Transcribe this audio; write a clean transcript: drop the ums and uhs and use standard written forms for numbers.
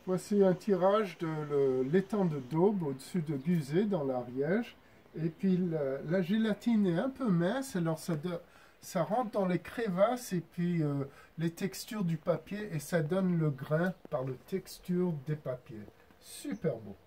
Voici un tirage de l'étang de Daube au-dessus de Guzet dans l'Ariège. Et puis la gélatine est un peu mince, alors ça rentre dans les crevasses et puis les textures du papier et ça donne le grain par la texture des papiers. Super beau.